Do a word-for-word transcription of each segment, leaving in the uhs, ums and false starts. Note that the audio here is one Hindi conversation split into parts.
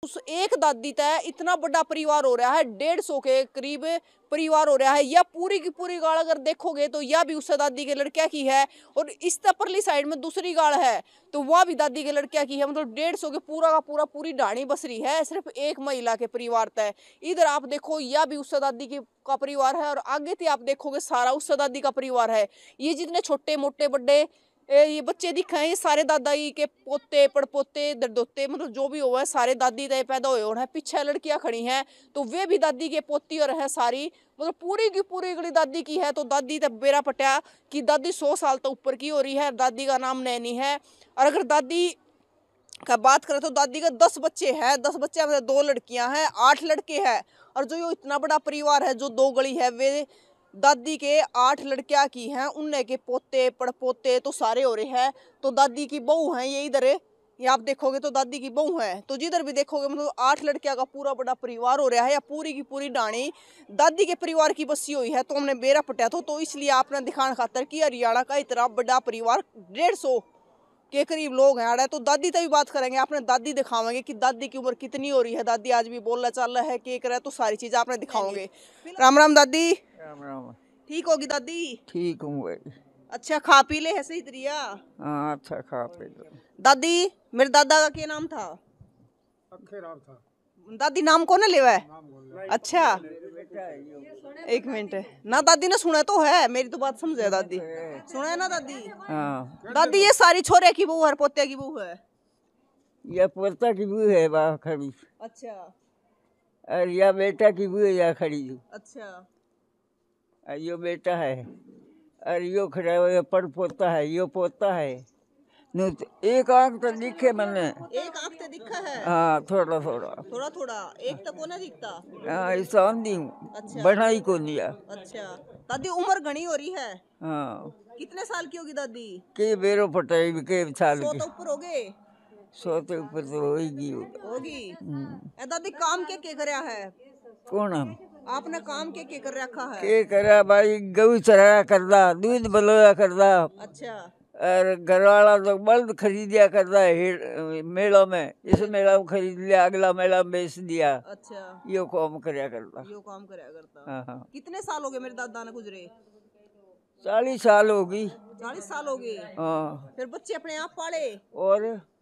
उस एक दादी तय इतना बड़ा परिवार हो रहा है, डेढ़ सौ के करीब परिवार हो रहा है। यह पूरी की पूरी गाड़ अगर देखोगे तो यह भी उस दादी के लड़किया की है, और इस परली साइड में दूसरी गाड़ है तो वह भी दादी के लड़किया की है। मतलब डेढ़ सौ के पूरा का पूरा पूरी ढाणी बस रही है सिर्फ एक महिला के परिवार तय। इधर आप देखो यह भी उस दादी की का परिवार है, और आगे थी आप देखोगे सारा उस दादी का परिवार है। ये जितने छोटे मोटे बड़े ये बच्चे दिख रहे हैं ये सारे दादाई के पोते पड़पोते दरदोते मतलब जो भी हुआ है सारे दादी तय पैदा हुए और है। पीछे लड़कियां खड़ी हैं तो वे भी दादी के पोती और है सारी, मतलब पूरी की पूरी गली दादी की है। तो दादी तब बेरा पटा कि दादी सौ साल तो ऊपर की हो रही है। दादी का नाम नैनी है। और अगर दादी का बात करें तो दादी का दस बच्चे हैं, दस बच्चे में दो लड़कियां हैं, आठ लड़के हैं। और जो ये इतना बड़ा परिवार है जो दो गली है वे दादी के आठ लड़कियां की हैं, उनने के पोते पड़पोते तो सारे हो रहे हैं। तो दादी की बहू हैं ये इधर ये आप देखोगे तो दादी की बहू है। तो जिधर भी देखोगे मतलब आठ लड़कियां का पूरा बड़ा परिवार हो रहा है, या पूरी की पूरी डाणी दादी के परिवार की बसी हुई है। तो हमने बेरा पटा था तो इसलिए आपने दिखाने खातर कि हरियाणा का इतना बड़ा परिवार डेढ़ सौ के करीब लोग हैं आड़ा। तो दादी तभी बात करेंगे, आपने दादी दिखावेंगे कि दादी की उम्र कितनी हो रही है। दादी आज भी बोलना चल रहा है कि करे तो सारी चीज आपने दिखाओगे। राम राम दादी। राम राम। ठीक होगी दादी? ठीक हूँ भाई। अच्छा खा पी ले है सही तरिया? हाँ अच्छा खा पी लो। दादी मेरे दादा का क्या नाम था? अक्षय राम था। दादी नाम कौन ले है? अच्छा एक मिनट ना दादी ने सुना तो है, मेरी तो बात समझे दादी सुना है ना दादी? हाँ दादी ये सारी छोरे की बहू है पोते की बहू है? यह पोता की बहू है वहाँ खड़ी। अच्छा और यह बेटा की बहू है यहाँ खड़ी। अच्छा और यो बेटा है और यो खड़ा हुआ पर पोता है, यो पोता है। नु तो एक आंख तो दिखे मैंने। एक आंख तो दिखा है? हाँ थोड़ा थोड़ा थोड़ा थोड़ा एक तो को ना दिखता। हाँ ऐसा आंधी हूँ। अच्छा बढ़ाई को लिया। अच्छा दादी उम्र घनी हो रही है? हाँ कितने साल की होगी दादी? के बेरो पटाई के साल सौ की। तो ऊपर हो गए? सौ तो ऊपर तो होगी होगी। ए दादी काम के के करया है? कौन हम? आपने काम के के कर रखा है? के करा भाई गऊ चराया करदा, दूध बलोया करदा। अच्छा और घर वाला तो बल्द खरीदिया करता है मेलों में, इस मेला में खरीद लिया अगला मेला में बेच दिया। अच्छा यो काम करया करता। यो काम करया करता। हाँ हाँ कितने साल हो गए मेरे दादा ने गुजरे? चालीस साल होगी। चालीस साल हो गए? हाँ फिर बच्चे अपने आप पाले? और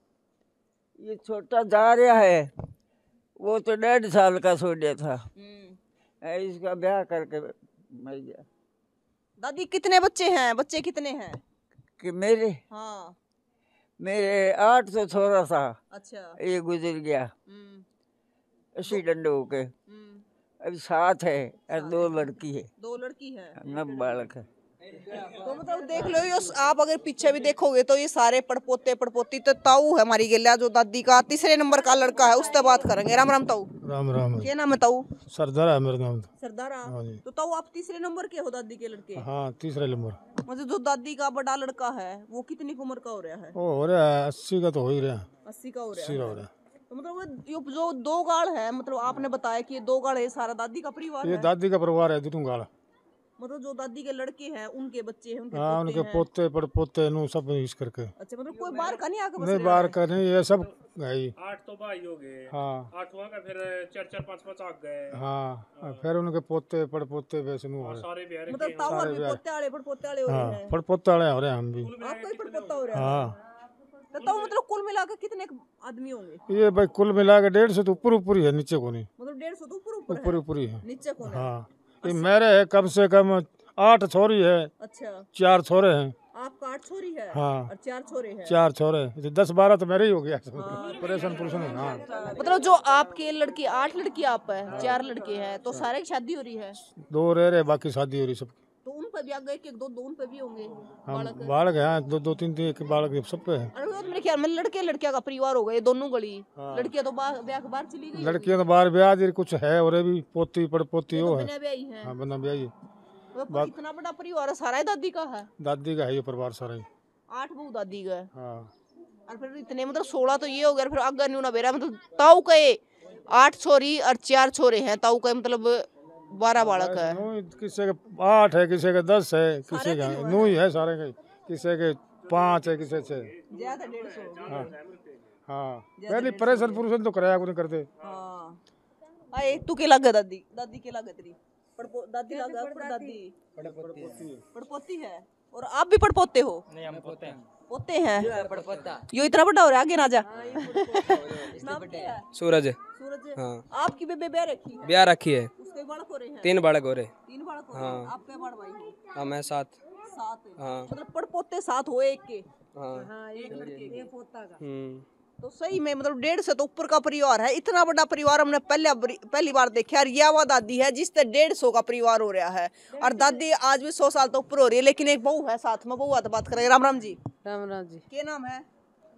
ये छोटा जा रहा है वो तो डेढ़ साल का छोड़ा था, इसका ब्याह करके मर गया। दादी कितने बच्चे हैं? बच्चे कितने हैं? कि मेरे हाँ मेरे आठ सौ छोरा था। अच्छा ये गुजर गया अस्सी डंडे होके। अभी सात है और दो लड़की है। दो लड़की है नब बालक है। तो मतलब देख लो ये आप अगर पीछे भी देखोगे तो ये सारे पड़पोते पड़पोती तो ताऊ है हमारी गेलिया जो दादी का तीसरे नंबर का लड़का है, उससे बात करेंगे। राम राम ताऊ। राम राम। क्या नाम है ताऊ? सरदार है मेरा नाम। सरदारा। हाँ जी। तो ताऊ आप तीसरे नंबर के हो दादी के लड़के? हाँ तीसरा नंबर। मतलब जो दादी का बड़ा लड़का है वो कितनी उम्र का हो रहा है? वो हो रहा है अस्सी का तो हो ही रहा है। अस्सी का हो रहा अस्सी है। का हो रहा है। तो मतलब ये जो दो गाड़ है, मतलब आपने बताया कि ये दो गाड़ है सारा दादी का परिवार ये है? दादी का परिवार है दूर गाड़ा। मतलब जो दादी के लड़के हैं उनके बच्चे हैं उनके हाँ पोते उनके हैं। पोते पड़पोते नु सब इस करके। अच्छा मतलब कोई बाहर का नहीं आके बस नहीं रहा बाहर है? का नहीं ये सब है ही। आठ तो भाई हो गए। हाँ आठवां का फिर चार चार पांच पांच आ गए। हाँ फिर उनके पोते पड़पोते वैसे नु हो रहे। सारे बिहार मतलब ताऊ और भी पोते वाले पड़पोते वाले हो रहे हाँ हैं? पड़पोते वाले हो रहे हैं हम भी। आपका ही पड़पोता हो रहा है? हाँ तो ताऊ मतलब कुल मिलाकर कितने आदमी होंगे? ये भाई कुल मिला के डेढ़ सौ तो ऊपर ऊपर ही है, नीचे को नहीं। मतलब डेढ़ सौ तो ऊपर ऊपर ऊपर है, ऊपर ही है। नीचे कौन है? हाँ ये मेरे है कम से कम आठ छोरी है, अच्छा चार छोरे हैं। आपका आठ छोरी है? हाँ। और चार छोरे हैं? चार छोरे तो दस बारह तो मेरे ही हो गया। परेशान पुरेशान है। हाँ मतलब जो आपके लड़की आठ लड़की आप है, चार लड़के हैं तो सारे की शादी हो रही है? दो रह रहे बाकी शादी हो रही सब। तो उन पे भी आ गए एक एक दो दो उन पे भी होंगे हाँ बालक? बालक है दो दो तीन तीन एक बालक सब पे है। अरे वो तो मेरे ख्याल में लड़के लड़किया का परिवार हो गए दोनों गली। हाँ। लड़कियां तो बाहर ब्याह के बाहर चली गई। लड़कियां तो बाहर ब्याह दी कुछ है और भी पोती पड़ पोती वो है। बिना ब्याही है। हाँ बना ब्याह वो इतना बड़ा परिवार है सारा ही दादी का है? दादी का है ये परिवार सारा ही। आठ बहू दादी का है। हाँ और फिर इतने मतलब सोलह तो ये हो गया, फिर आगे नहीं होना बेरा मतलब ताऊ के आठ छोरी और चार छोरे हैं, ताऊ का मतलब बारह बालक है। किसी के आठ है किसी के दस है किसी का नौ ही है सारे के, किसी के पाँच है किसी छः। ज्यादा डेढ़ सौ। हाँ हाँ पहले परेशान पुरुषन तो कराया को नहीं करते। हाँ आए तू के लगा दादी दादी के लगा तेरी पड़पो दादी लगा दादी पड़पोती है और आप भी पड़पोते हो? नहीं हम पोते हैं। पोते हैं यो इतना बड़ा हो रहा है आगे ना जा। नाम क्या है? सूरज। सूरज। हाँ। आपकी बेबे ब्याह रखी है? ब्याह रखी है। उसके बालक हो रहे हैं? तीन बालक हो रहे। तीन बालक हो रहे हैं। हाँ। आप क्या बड़ भाई हो? हाँ मैं सात। सात। हाँ। मतलब पड़पोते सात हो एक के। हाँ एक लड़के के पोता का। हम्म। तो सही में मतलब डेढ़ सौ तो ऊपर का परिवार है। इतना बड़ा परिवार हमने पहले पहली बार देखा। और यह वो दादी है जिससे डेढ़ सौ का परिवार हो रहा है और दादी आज भी सौ साल तो ऊपर हो रही है। लेकिन एक बहू है साथ में, बहू तो बात करेंगे। राम राम जी। राम राम जी। क्या नाम है?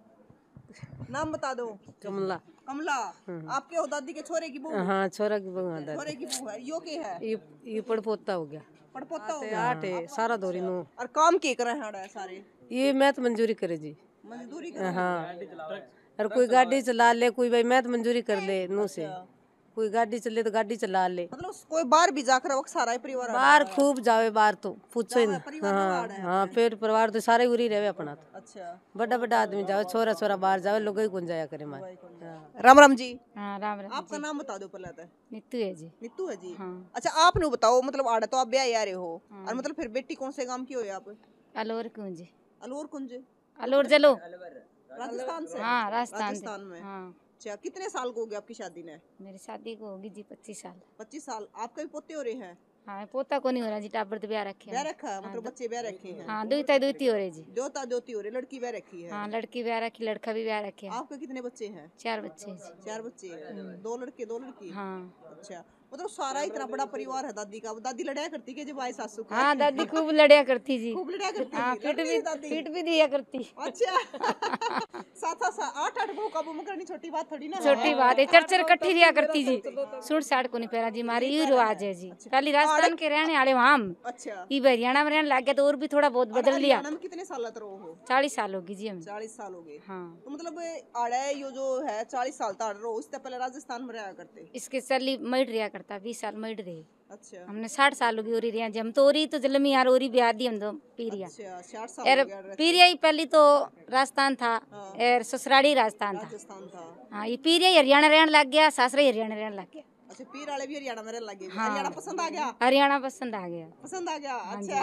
नाम बता दो। कमला। कमला। आपके हो दादी के छोरे की बहू? हाँ छोरा की बहू है। छोरे की बहू है। यो के है? ये ये पड़पोता हो गया। पड़पोता हो गया। आठ है सारा दौरी नो। और काम के करे हैं सारे? ये मैथ मंजूरी करे जी। मजदूरी करे। हाँ और कोई गाड़ी चला ले, कोई भाई मैथ मंजूरी कर ले नो से, कोई गाड़ी चले तो गाड़ी चला ले। मतलब कोई बाहर भी जाकर वक्त सारा परिवार बाहर खूब जावे, बाहर तो पूछो ही ना। परिवार हाँ है हाँ पेट परिवार तो सारे उरी रहे अपना तो। अच्छा बड़ा बड़ा आदमी जावे, छोरा छोरा बाहर जावे, लोग ही कौन जाया करे मारे। राम राम जी। हाँ राम राम। आपका नाम बता दो पहले तो। नीतू है जी। नीतू है जी। हाँ। अच्छा आपने बताओ मतलब आड़ा तो आप ब्याह आ रहे हो और मतलब फिर बेटी कौन से गांव की हो आप? अलोर कुंज। अलोर कुंज अलोर जलो। राजस्थान से? हाँ राजस्थान राजस्थान में। हाँ। अच्छा कितने साल को हो गया आपकी शादी ने? मेरी शादी को होगी जी पच्चीस साल। पच्चीस साल। आपके भी पोते हो रहे हैं? हाँ पोता को नहीं हो रहा जी, टाबर तो ब्याह रखे ब्याह हैं। रखा है मतलब बच्चे ब्याह रखे हैं? हाँ दुईता दुईती हो रही जी। दोता दोती हो रही, लड़की ब्याह रखी है? हाँ लड़की ब्याह रखी, लड़का भी ब्याह रखे हैं। आपके कितने बच्चे हैं? चार बच्चे हैं जी। चार बच्चे हैं। दो लड़के दो लड़की? हाँ। अच्छा मतलब सारा इतना बड़ा परिवार है दादी का। दादी लड़ाया करती के जब आए सासू को? हाँ दादी खूब लड़िया करती जी। खूब लड़ाया करती? हाँ लड़ती पीट है भी दादी? पीट भी दिया करती। अच्छा सात सात आठ आठ बहू काबू में करनी छोटी बात थोड़ी ना। छोटी बात है, चरचर कट्ठी दिया करती जी। सूट साठ को नहीं पहरा जी, हमारी यही रिवाज है जी। पहले राजस्थान के रहने वाले वहाँ हम अच्छा ये हरियाणा में रहने लग गया तो और भी थोड़ा बहुत बदल लिया। हरियाणा में कितने साल तक रहो हो? चालीस साल होगी जी हमें। चालीस साल हो गए। हाँ। तो मतलब आड़े यो जो है चालीस साल तक रहो, इससे पहले राजस्थान में रहा करते? इसके चली मईट रिया करता, बीस साल मईट रहे। अच्छा हमने साठ साल होगी ओरी रिया जी। हम तो ओरी तो जलमी यार ओरी ब्याह दी हम तो पीरिया। अच्छा साठ साल यार हो गया। पीरिया ही पहली तो राजस्थान था और ससुराली राजस्थान था। राजस्थान था। हाँ ये पीरिया ही हरियाणा रहने लग गया, सासरा ही हरियाणा रहने लग गया। अच्छा पीर वाले भी हरियाणा में रहने लगे? हाँ। हरियाणा पसंद आ गया? हरियाणा पसंद आ गया। पसंद आ गया। अच्छा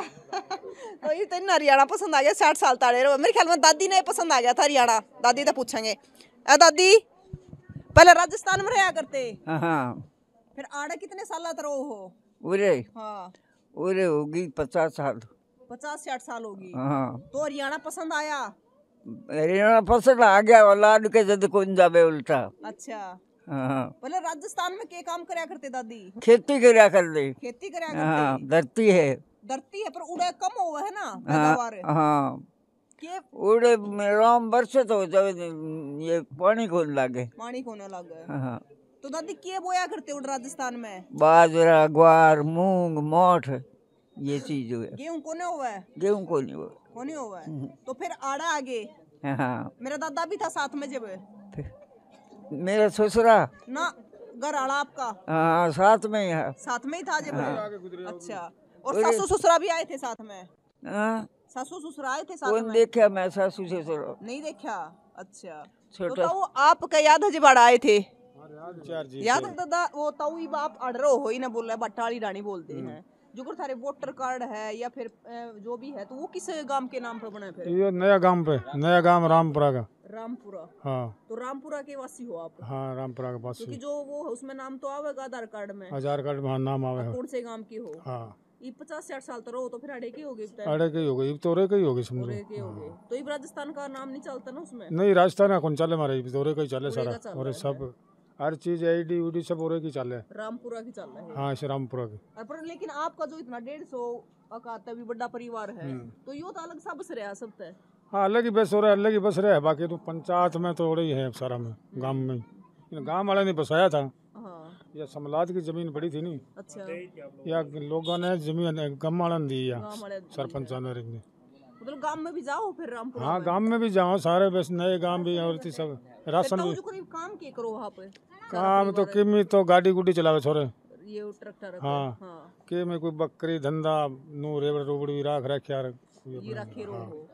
तो ये तो हरियाणा पसंद आ गया। साठ साल ताड़े रहो। मेरे ख्याल में दादी ने पसंद आ गया था हरियाणा। दादी तो पूछेंगे। ए दादी पहले राजस्थान में रहा करते? हाँ फिर आड़े कितने साल तक रहो हो? उरे हाँ उरे होगी पचास साल। पचास साठ साल होगी। हाँ तो हरियाणा पसंद आया? हरियाणा पसंद आ गया, औलाद के जद कौन जावे उल्टा। अच्छा हाँ पहले राजस्थान में क्या काम करया करते दादी? खेती करया कर दे। खेती करया हाँ करते? धरती है। धरती है पर उड़े कम हुआ है ना हाँ पैदावार? हाँ के उड़े में राम बरसे तो जब ये पानी कौन लागे। पानी कोने लग गए। हाँ तो दादी के बोया करते उड़ राजस्थान में? बाजरा ग्वार मूंग मोठ ये चीज है। गेहूं कोने हुआ है? गेहूं को नहीं हुआ। कोने हुआ है। तो फिर आड़ा आगे हाँ मेरा दादा भी था साथ में जब? मेरा ससुरा ना घर आड़ा आपका? हाँ साथ में ही है। साथ में ही था जब? अच्छा और सासू ससुरा भी आए थे साथ में? हाँ सासू ससुरा आए थे साथ कौन में? देखा मैं सासू ससुर नहीं देखा। अच्छा तो छोटा ताऊ आपका याद है जब आड़ा आए थे? चार जी याद है दादा? वो ताऊ ही बाप अड़रो हो ही ना बोल रहा है, बट्टाली रानी बोलते हैं। जो कुछ थारे वोटर कार्ड है या फिर अ, जो भी है तो वो किस गांव के नाम पर बना है फिर? ये नया गांव पे, नया गांव रामपुरा का। रामपुरा। हाँ तो रामपुरा के वासी हो आप? हाँ रामपुरा के पास क्योंकि जो वो है, उसमें नाम तो आवेगा आधार कार्ड में। आधार कार्ड में हाँ, नाम आवे है। कौन से गांव की हो? हाँ ये पचास साठ साल तो रहो तो फिर अड़े की होगी? अड़े की हो गई, तोरे की हो गई समझो। अड़े की होगी तो ये राजस्थान का नाम नहीं चलता ना उसमें? नहीं राजस्थान का कौन चले मारे, तोरे का ही चले पूरे का सारा। चल और रहा सब हर चीज आईडी उडी सब ओरे की चले। रामपुरा की चल रहा है। हाँ इसे रामपुरा की। और पर लेकिन आपका जो इतना डेढ़ सौ का भी बड़ा परिवार है तो यो तो अलग सब से रहा सब तय। हाँ अलग ही बस हो रहा है, अलग ही बस रहा है। बाकी तो पंचायत में तो हो रही है सारा में, गांव में गांव वाले ने बसाया था। हाँ या समलाद की जमीन पड़ी थी नहीं, अच्छा या लोगों ने जमीन गांव वाले ने दी या गाँव वाले सरपंच ने ने। मतलब गांव में भी जाओ फिर रामपुरा हाँ गांव में भी जाओ सारे, बस नए गांव भी और थी सब राशन भी। तो काम के करो वहाँ पे? काम तो किमी तो गाड़ी गुडी चलावे छोरे। ये ट्रैक्टर? हाँ हाँ के में कोई बकरी धंधा नू रेवड़ रोबड़ भी राख रखे यार। ये रखे रहो।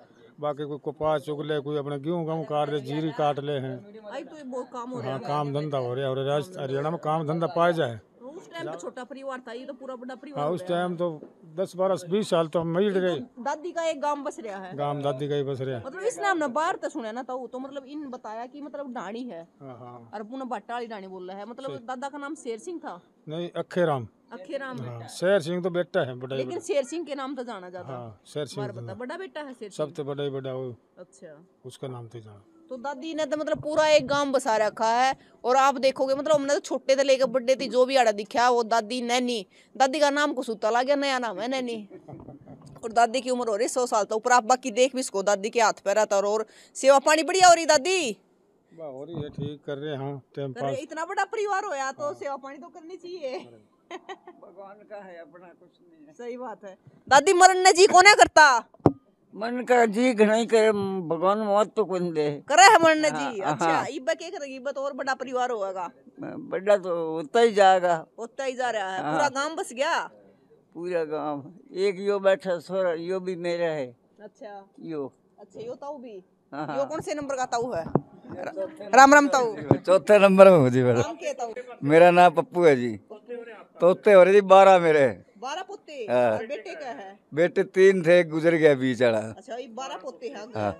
बाकी कोई कपास चुग ले, कोई अपने गेहूँ गेहूँ काट ले, जीरी काट ले हैं। आई तो ये बहुत काम हो रहा हाँ है। काम धंधा हो रहा है, और राजस्थान हरियाणा में काम धंधा पाया जाए। तो उस टाइम तो छोटा परिवार था, ये तो पूरा बड़ा परिवार हाँ हो उस गया। टाइम तो दस बारह बीस साल तो हम मिल रहे, तो दादी का एक गांव बस रहा है, गांव दादी का ही बस रहे। मतलब इस नाम ने बाहर तो सुना ना, तो तो मतलब इन बताया कि मतलब डाणी है, हाँ हाँ और पुनः भट्टा वाली डाणी बोल रहा है। मतलब दादा का नाम शेर सिंह था, नहीं अखे राम। अखे राम। हाँ शेर सिंह तो बेटा है बड़ा ही लेकिन शेर सिंह के नाम तो जाना जाता। हाँ शेर सिंह बार बता, बड़ा बेटा है शेर सिंह। सबसे बड़ा ही बड़ा वो, अच्छा, उसका नाम तो जाना। तो दादी ने तो मतलब पूरा एक गांव बसा रखा है। और आप देखोगे मतलब हमने तो छोटे से लेकर बड़े थी जो भी आड़ा दिखा वो दादी नैनी। दादी का नाम को सूता ला गया, नया नाम है नैनी। और दादी की उम्र हो रही सौ साल तो ऊपर। आप बाकी देख भी इसको, दादी के हाथ पैर आता। और सेवा पानी बढ़िया हो रही दादी, वाह हो रही है, ठीक कर रहे हैं। हाँ टाइम अरे पास। इतना बड़ा परिवार होया तो सेवा पानी तो करनी चाहिए। भगवान का है, अपना कुछ नहीं है। सही बात है। दादी मरण ने जी कोने करता, मन का जी नहीं करे, भगवान मौत तो कौन दे। करे है मरण ने जी। हाँ, अच्छा हाँ। इब्बा के करेगी, इब्बा तो और बड़ा परिवार होगा, बड़ा तो होता ही जाएगा। होता ही जा रहा है। हाँ। पूरा गांव बस गया। पूरा गांव एक यो बैठा सोरा, यो भी मेरा है। अच्छा यो अच्छा, यो ताऊ भी, हाँ, यो कौन से नंबर का ताऊ है? राम राम ताऊ। चौथे नंबर में हूँ जी मेरा। नाम क्या ताऊ? मेरा नाम पप्पू है जी। तोते हो रहे जी बारह मेरे। बारह पोते। हाँ। और बेटे क्या है? बेटे तीन थे, गुजर गया बीच वाला। अच्छा ये बारह पोते हैं। हाँ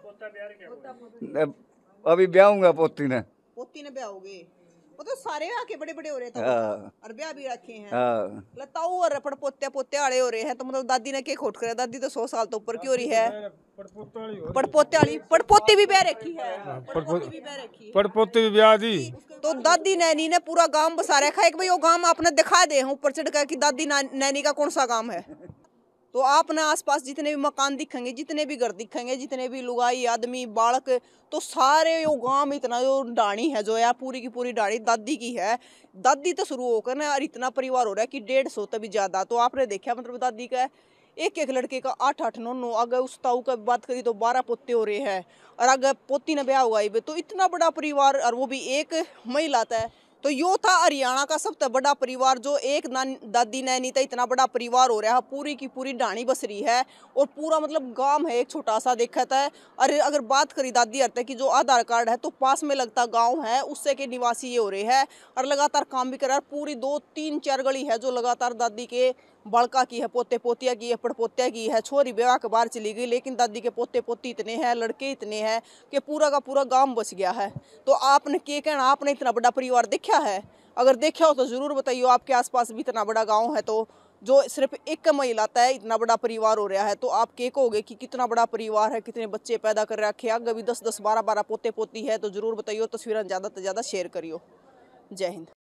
अब- अभी ब्याहूंगा पोती ने। पोती ने ब्याह हो गए, वो तो सारे आके बड़े बड़े हो रहे थे हाँ और ब्याह भी रखे हैं। हाँ लताऊ और पड़ पोते पोते आड़े हो रहे हैं। तो मतलब दादी ने क्या खोट करे? दादी तो सौ साल तो ऊपर की हो रही है। पड़पोते वाली पड़पोती भी ब्याह रखी है। पड़पोती भी ब्याह रखी है। पड़पोते भी ब्याह दी। तो दादी नैनी ने पूरा गांव बसा रखा है। एक भाई वो गांव आपने दिखा दे हूँ ऊपर चढ़ कर कि दादी नैनी का कौन सा गांव है। तो आपने आसपास जितने भी मकान दिखेंगे, जितने भी घर दिखेंगे, जितने भी लुगाई आदमी बालक, तो सारे यो गांव में इतना जो डाणी है जो है पूरी की पूरी डाणी दादी की है। दादी तो शुरू होकर ना और इतना परिवार हो रहा है कि डेढ़ सौ तभी ज्यादा। तो आपने देखा मतलब दादी का एक एक लड़के का आठ आठ नौ नौ। अगर उस ताऊ का बात करी तो बारह पोते हो रहे हैं। और अगर पोती ने ब्याह हुआ है तो इतना बड़ा परिवार, और वो भी एक महिला था। तो यो था हरियाणा का सबसे बड़ा परिवार, जो एक दादी नैनी था इतना बड़ा परिवार हो रहा है। पूरी की पूरी डाणी बस रही है और पूरा मतलब गांव है एक छोटा सा देखा था। अरे अगर बात करी दादी हरते की जो आधार कार्ड है तो पास में लगता गांव है उससे के निवासी ये हो रहे हैं। और लगातार काम भी कर रहा है। पूरी दो तीन चार गली है जो लगातार दादी के बड़का की है, पोते पोतिया की है, पड़पोतिया की है। छोरी ब्याह के बाहर चली गई, लेकिन दादी के पोते पोती इतने हैं, लड़के इतने हैं कि पूरा का पूरा गांव बच गया है। तो आपने क्या कहना, आपने इतना बड़ा परिवार देखा है? अगर देखा हो तो जरूर बताइए। आपके आसपास भी इतना बड़ा गांव है तो जो सिर्फ एक महिला है इतना बड़ा परिवार हो रहा है। तो आप क्या कहोगे कि कितना बड़ा परिवार है, कितने बच्चे पैदा कर रखे हैं? अगर भी दस दस बारह बारह पोते पोती है तो जरूर बताइए। तस्वीरें ज़्यादा से ज़्यादा शेयर करियो। जय हिंद।